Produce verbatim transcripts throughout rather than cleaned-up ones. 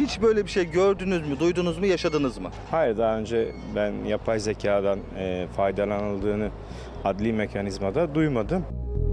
Hiç böyle bir şey gördünüz mü, duydunuz mu, yaşadınız mı? Hayır, daha önce ben yapay zekadan e, faydalanıldığını adli mekanizmada duymadım.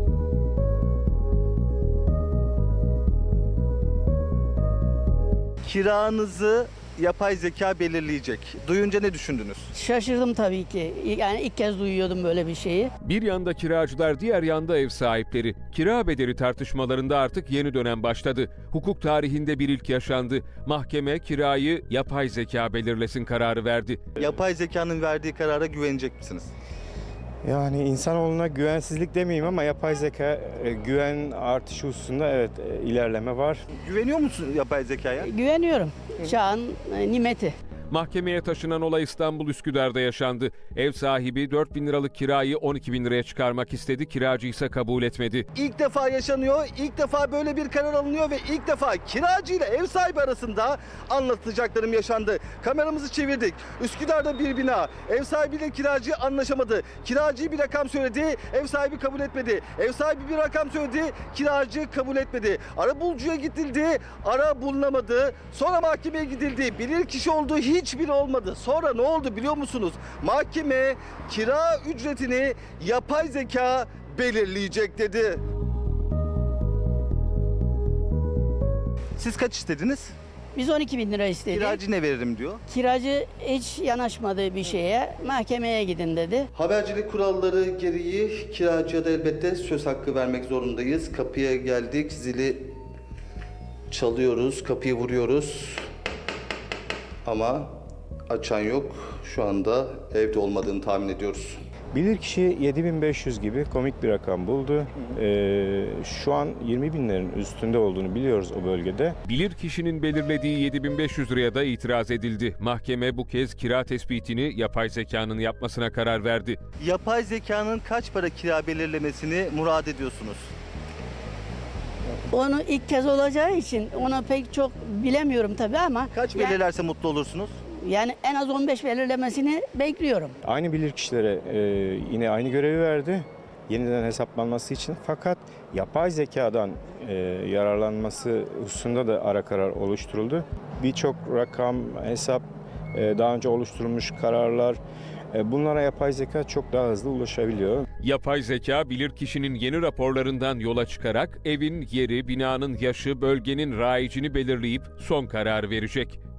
Kiranızı yapay zeka belirleyecek. Duyunca ne düşündünüz? Şaşırdım tabii ki. Yani ilk kez duyuyordum böyle bir şeyi. Bir yanda kiracılar, diğer yanda ev sahipleri. Kira bedeli tartışmalarında artık yeni dönem başladı. Hukuk tarihinde bir ilk yaşandı. Mahkeme kirayı yapay zeka belirlesin kararı verdi. Yapay zekanın verdiği karara güvenecek misiniz? Yani insanoğluna güvensizlik demeyeyim ama yapay zeka e, güven artışı hususunda evet e, ilerleme var. Güveniyor musun yapay zekaya? Güveniyorum. Çağın e, nimeti. Mahkemeye taşınan olay İstanbul Üsküdar'da yaşandı. Ev sahibi dört bin liralık kirayı on iki bin liraya çıkarmak istedi. Kiracı ise kabul etmedi. İlk defa yaşanıyor, ilk defa böyle bir karar alınıyor ve ilk defa kiracı ile ev sahibi arasında anlatacaklarım yaşandı. Kameramızı çevirdik. Üsküdar'da bir bina. Ev sahibiyle kiracı anlaşamadı. Kiracı bir rakam söyledi, ev sahibi kabul etmedi. Ev sahibi bir rakam söyledi, kiracı kabul etmedi. Arabulucuya gidildi, ara bulunamadı. Sonra mahkemeye gidildi. Bilirkişi olduğu hiçbiri olmadı. Sonra ne oldu biliyor musunuz? Mahkeme kira ücretini yapay zeka belirleyecek dedi. Siz kaç istediniz? Biz on iki bin lira istedik. Kiracı ne veririm diyor. Kiracı hiç yanaşmadığı bir şeye mahkemeye gidin dedi. Habercilik kuralları gereği kiracıya da elbette söz hakkı vermek zorundayız. Kapıya geldik, zili çalıyoruz, kapıyı vuruyoruz. Ama açan yok. Şu anda evde olmadığını tahmin ediyoruz. Bilirkişi yedi bin beş yüz gibi komik bir rakam buldu. Ee, şu an yirmi binlerin üstünde olduğunu biliyoruz o bölgede. Bilirkişinin belirlediği yedi bin beş yüz liraya da itiraz edildi. Mahkeme bu kez kira tespitini yapay zekanın yapmasına karar verdi. Yapay zekanın kaç para kira belirlemesini murad ediyorsunuz? Onu ilk kez olacağı için ona pek çok bilemiyorum tabii ama Kaç yani, belirlerse mutlu olursunuz? yani en az on beş belirlemesini bekliyorum. Aynı bilirkişilere e, yine aynı görevi verdi. Yeniden hesaplanması için. Fakat yapay zekadan e, yararlanması hususunda da ara karar oluşturuldu. Birçok rakam, hesap, e, daha önce oluşturulmuş kararlar, e, bunlara yapay zeka çok daha hızlı ulaşabiliyor. Yapay zeka bilirkişinin yeni raporlarından yola çıkarak evin yeri, binanın yaşı, bölgenin rayicini belirleyip son kararı verecek.